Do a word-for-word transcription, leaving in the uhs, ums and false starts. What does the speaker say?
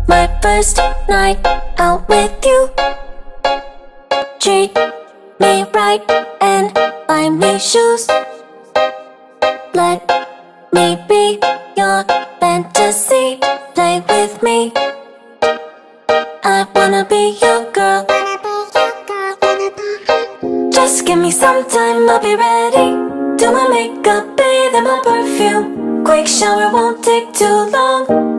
my first night out with you. Treat me right and buy me shoes. Let me be your fantasy. Play with me. I wanna be your girl. Just give me some time, I'll be ready. Do my makeup, bathe in my perfume. Quick shower won't take too long.